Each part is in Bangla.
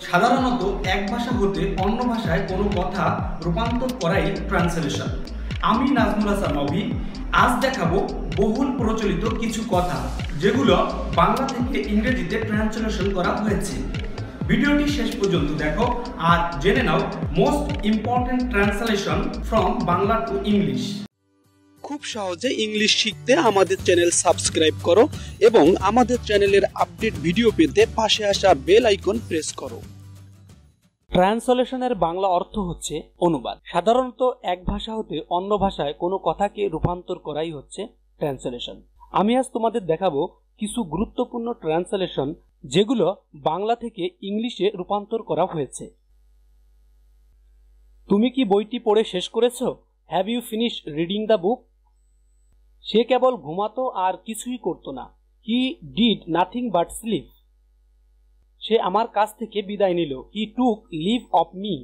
সাধারণত এক ভাষা হতে অন্য ভাষায় কোনো কথা রূপান্তর করাই ট্রান্সলেশন। আমি নাজমুল হাসান নবী আজ দেখাবো বহুল প্রচলিত কিছু কথা যেগুলো বাংলা থেকে ইংরেজিতে ট্রান্সলেশন করা হয়েছে। ভিডিওটি শেষ পর্যন্ত দেখো আর জেনে নাও most important translation from Bangla to English. খুব সহজে ইংলিশ শিখতে আমাদের চ্যানেল সাবস্ক্রাইব করো এবং আমাদের চ্যানেলের আপডেট ভিডিও পেতে পাশে আসা বেল আইকন প্রেস করো। ট্রান্সলেশনের বাংলা অর্থ হচ্ছে অনুবাদ। সাধারণত এক ভাষা হতে অন্য ভাষায় কোনো কথাকে রূপান্তর করাই হচ্ছে ট্রান্সলেশন। আমি আজ তোমাদের দেখাবো কিছু গুরুত্বপূর্ণ ট্রান্সলেশন যেগুলো বাংলা থেকে ইংলিশে রূপান্তর করা হয়েছে। তুমি কি বইটি পড়ে শেষ করেছো? Have you finish reading the book? সে কেবল ঘুমাতো আর কিছুই করতো না। He did nothing but sleep. সে আমার কাছ থেকে বিদায় নিল। He took leave of me.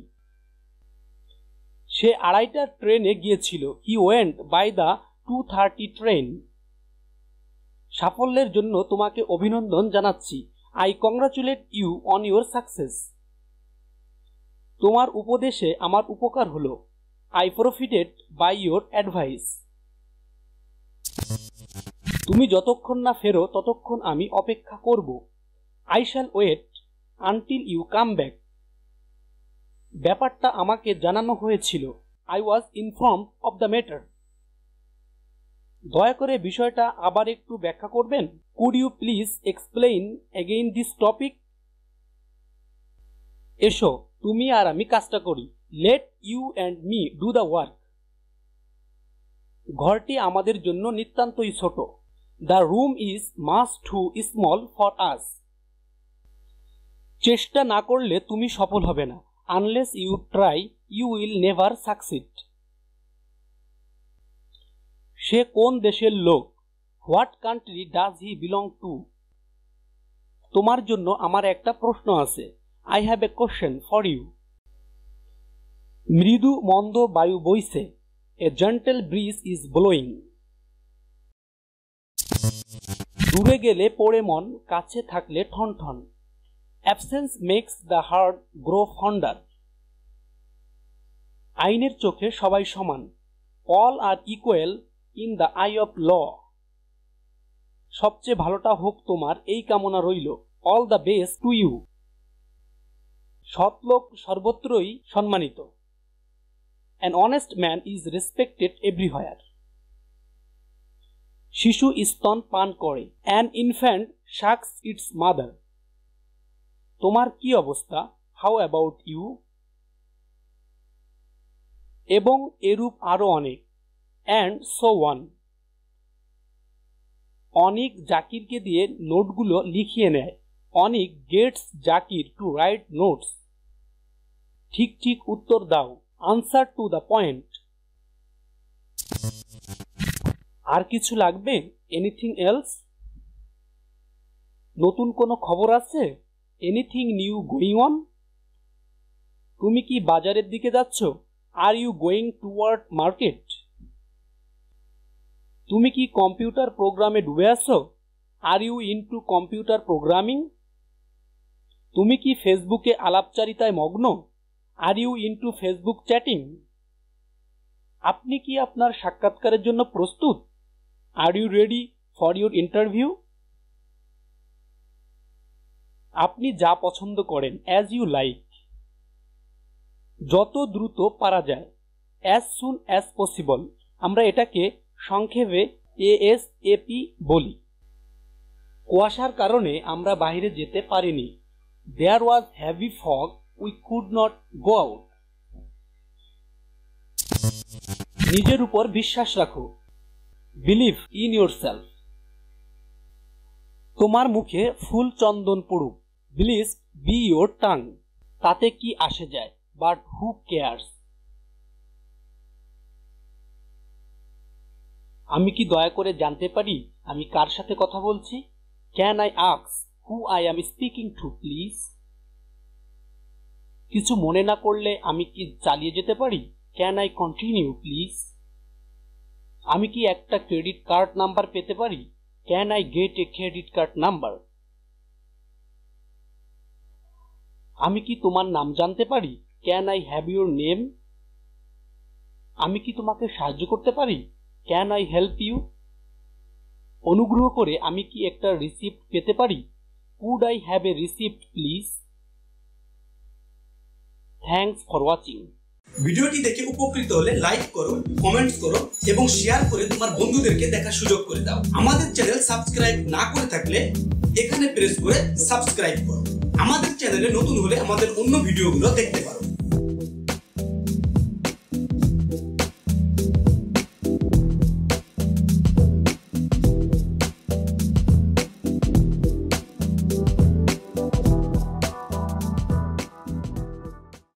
সে 2:30টার ট্রেনে গিয়েছিল। He went by the 2:30 train. সাফল্যের জন্য তোমাকে অভিনন্দন জানাচ্ছি। I congratulate you on your success. তোমার উপদেশে আমার উপকার হলো। I profited by your advice. তুমি যতক্ষণ না ফেরো ততক্ষণ আমি অপেক্ষা করব। I shall wait until you come back. ব্যাপারটা আমাকে জানানো হয়েছিল। I was informed of the matter. দয়া করে বিষয়টা আবার একটু ব্যাখ্যা করবেন? Could you please explain again this topic? এসো তুমি আর আমি কাজটা করি। Let you and me do the work. ঘরটি আমাদের জন্য নিতান্তই ছোট। The room is much too small for us. চেষ্টা না করলে তুমি সফল হবে না। Unless you try you will never succeed. সে কোন দেশের লোক? What country does he belong to? তোমার জন্য আমার একটা প্রশ্ন আছে। I have a question for you. মৃদু মন্দ বায়ু বইছে। A gentle breeze is blowing. দূরে গেলে পড়ে মন, কাছে থাকলে ঠন ঠন। Absence makes the heart grow fonder. আইনের চোখে সবাই সমান। All are equal in the eye of law. সবচেয়ে ভালোটা হোক তোমার, এই কামনা রইল। All the best to you. সৎলোক সর্বত্রই সম্মানিত। An honest man is respected everywhere. শিশু স্তন পান করে। An infant sucks its mother. তোমার কি অবস্থা? How about you? এবং এরূপ আরো অনেক। And so on. অনিক জাকিরকে দিয়ে নোটগুলো লিখিয়ে নেয়। Anik gets Zakir to write notes. ঠিক ঠিক উত্তর দাও। Answer to the point. আর কিছু লাগবে? Anything else? নতুন কোনো খবর আছে? Anything new going on? তুমি কি বাজারের দিকে যাচ্ছ? Are you going toward market? তুমি কি কম্পিউটার প্রোগ্রামে ডুবে আছো? Are you into computer programming? তুমি কি ফেসবুকে আলাপচারিতায় মগ্ন? Are you into Facebook chatting? আপনি কি আপনার সাক্ষাৎকারের জন্য প্রস্তুত? Are you ready for your interview? আপনি যা পছন্দ করেন। As you like. যত দ্রুত পারা যায়। As soon as possible. আমরা এটাকে সংক্ষেপে ASAP বলি। কুয়াশার কারণে আমরা বাইরে যেতে পারিনি। There was heavy fog, we could not go out. নিজের উপর বিশ্বাস রাখো। Believe in yourself. তোমার মুখে ফুল চন্দন পড়ুক। Please be your tongue. তাতে কি আসে যায়? But who cares. আমি কি দয়া করে জানতে পারি আমি কার সাথে কথা বলছি? Can I ask who I am speaking to please? কিছু মনে না করলে আমি কি চালিয়ে যেতে পারি? Can I continue please? আমি কি একটা ক্রেডিট কার্ড নাম্বার পেতে পারি? Can I get a credit card number? আমি কি তোমার নাম জানতে পারি? Can I have your name? আমি কি তোমাকে সাহায্য করতে পারি? Can I help you? অনুগ্রহ করে আমি কি একটা রিসিপ্ট পেতে পারি? Could I have a receipt please? Thanks for watching. ভিডিওটি দেখে উপকৃত হলে লাইক করো, কমেন্টস করো এবং শেয়ার করে তোমার বন্ধুদেরকে দেখার সুযোগ করে দাও। আমাদের চ্যানেল সাবস্ক্রাইব না করে থাকলে এখানে প্রেস করে সাবস্ক্রাইব করো। আমাদের চ্যানেলে নতুন হলে আমাদের অন্য ভিডিওগুলো দেখতে পারো।